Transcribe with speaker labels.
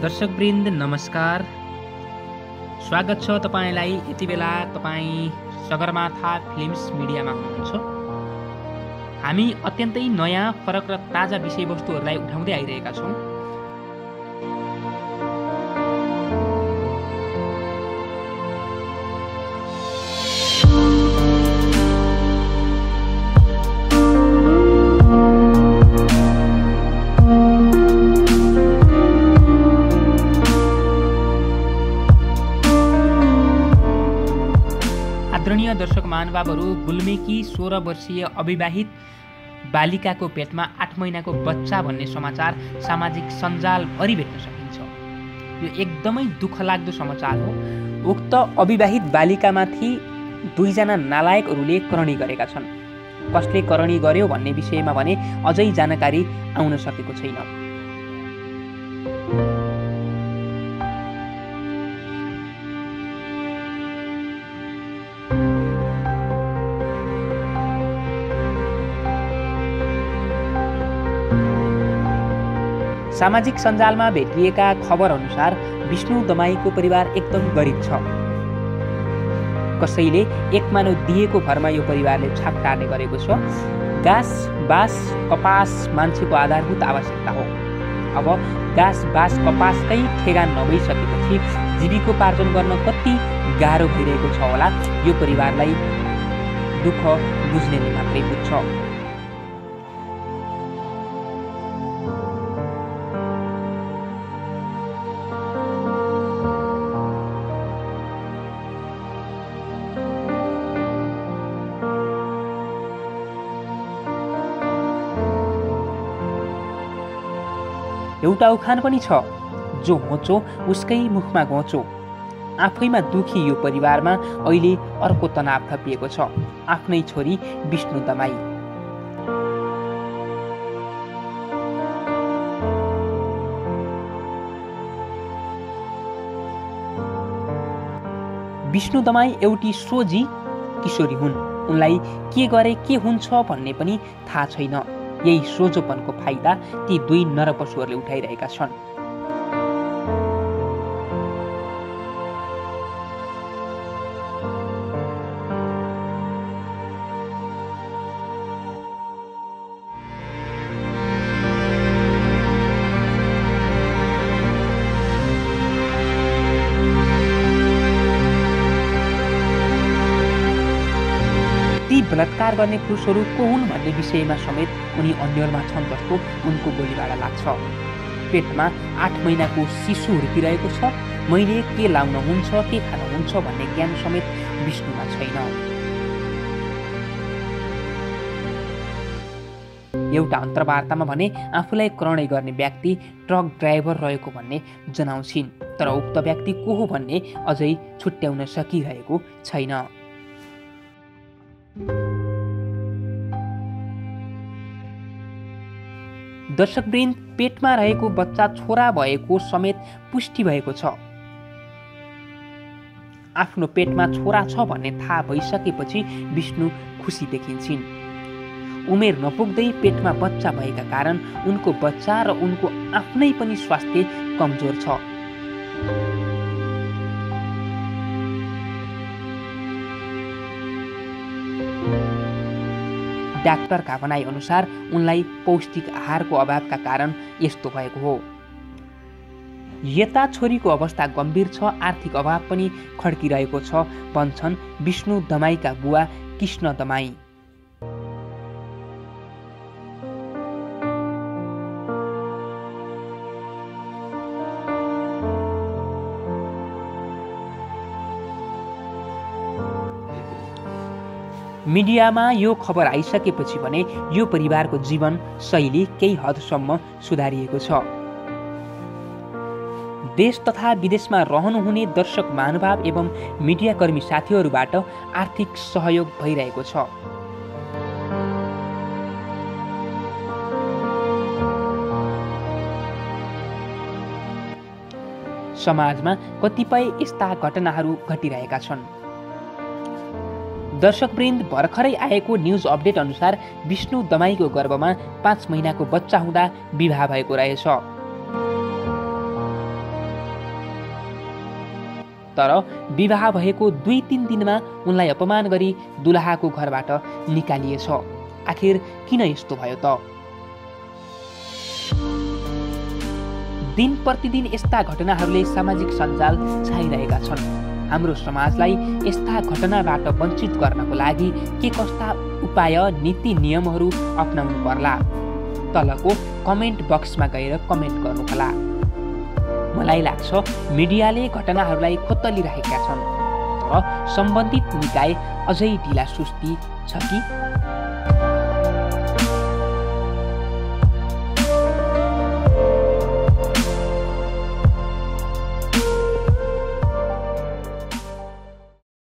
Speaker 1: दर्शकवृन्द नमस्कार। स्वागत छ तपाईलाई यति बेला तपाई सगरमाथा फिल्म्स मिडियामा हुनुहुन्छ। हामी अत्यन्तै नयाँ फरक र ताजा विषयवस्तुहरूलाई उठाउँदै आइरहेका छौँ। आदरणीय दर्शक महानुभावहरू, गुल्मेकी 16 वर्षीय अविवाहित बालिकाको पेटमा 8 महिनाको बच्चा भन्ने समाचार सामाजिक सञ्जालभरि भेट्न सकिन्छ। यो एकदमै दुःखलाग्दो समाचार हो। उक्त अविवाहित बालिकामाथि 2 जना नालायकहरूले करणी गरेका छन्। कसले करणी गर्यो भन्ने विषयमा भने अझै जानकारी आउन सकेको छैन। सामाजिक सञ्जालमा भेटिएका खबर अनुसार विष्णु दमाईको परिवार एकदम गरिब छ। कसैले एक मानव दिएको भरमा यो परिवारले छाप टार्ने गरेको छ। घाँस बाँस कपास मान्छेको आधारभूत आवश्यकता हो। अब घाँस बाँस कपासकै ठेगान नभइसकेपछि जीविकोपार्जन गर्न कति गाह्रो भइरहेको छ होला। यो परिवारलाई दुःख बुझ्नेले मात्रै बुझ्छ। एउटा उखान पनि छ, जो होचो उसकै मुखमा घोचो। आफैमा दुखी यो परिवारमा अहिले अर्को तनाव थपिएको छ। आफ्नै छोरी विष्णु दमाई। विष्णु दमाई एउटी सोझी किशोरी हुन्। उनलाई के गरे के हुन्छ भन्ने पनि थाहा छैन। यही सोझोपनको फाइदा ती 2 नरपशुहरूले उठाइरहेका छन्। ती बलात्कार गर्ने पुरुषहरू को हुन् भन्ने विषयमा समेत उनी अन्यलमा छन् जस्तो उनको बोलीबाट लाग्छ। पेटमा 8 महिनाको शिशु हुर्किरहेको छ। मैले के लाउन हुन्छ के खान हुन्छ भन्ने ज्ञान समेत विष्णुमा छैन। एउटा अन्तर्वार्तामा भने आफूलाई करणी गर्ने व्यक्ति ट्रक ड्राइभर रहेको भन्ने जनाउँछिन्। तर उक्त व्यक्ति को हो भन्ने अझै छुट्याउन सकिरहेको छैन। दर्शकवृन्द, पेटमा रहेको बच्चा छोरा भएको समेत पुष्टि भएको छ। आफ्नो पेटमा छोरा छ भन्ने थाहा भइसकेपछि विष्णु खुसी देखिन्छन्। उमेर नपुग्दै पेटमा बच्चा भएका कारण उनको बच्चा र उनको आफ्नै पनि स्वास्थ्य कमजोर छ। डाक्टरका भनाइ अनुसार उनलाई पौष्टिक आहारको अभावका कारण यस्तो भएको हो। यता छोरीको अवस्था गम्भीर छ, आर्थिक अभाव पनि खड्किरहेको छ भन्छन् विष्णु दमाईका बुवा कृष्ण दमाई। मिडियामा यो खबर आइसकेपछि भने यो परिवारको जीवन शैली केही हदसम्म सुधारिएको छ। देश तथा विदेशमा रहनुहुने दर्शक महानुभाव एवं मिडियाकर्मी साथीहरूबाट आर्थिक सहयोग भइरहेको छ। समाजमा कतिपय यस्ता घटनाहरू घटिरहेका छन्। दर्शकवृन्द, भर्खरै आएको न्युज अपडेट अनुसार विष्णु दमाईको गर्भमा 5 महिनाको बच्चा हुँदा विवाह भएको रहेछ। तर विवाह भएको 2-3 दिनमा उनलाई अपमान गरी दुलहाको घरबाट निकालिएछ। आखिर किन यस्तो भयो त? दिन प्रतिदिन यस्ता घटनाहरूले सामाजिक सञ्जाल छाइरहेका छन्। हाम्रो समाजलाई यस्ता घटनाबाट वञ्चित गर्नको लागि के कस्ता उपाय नीति नियमहरू अपनाउनु पर्ला? तलको कमेन्ट बक्समा गएर कमेन्ट गर्नुहोला। मलाई लाग्छ मिडियाले घटनाहरूलाई खोतलिरहेका छन्, तर सम्बन्धित निकाय अझै ढिला सुस्ती छ कि?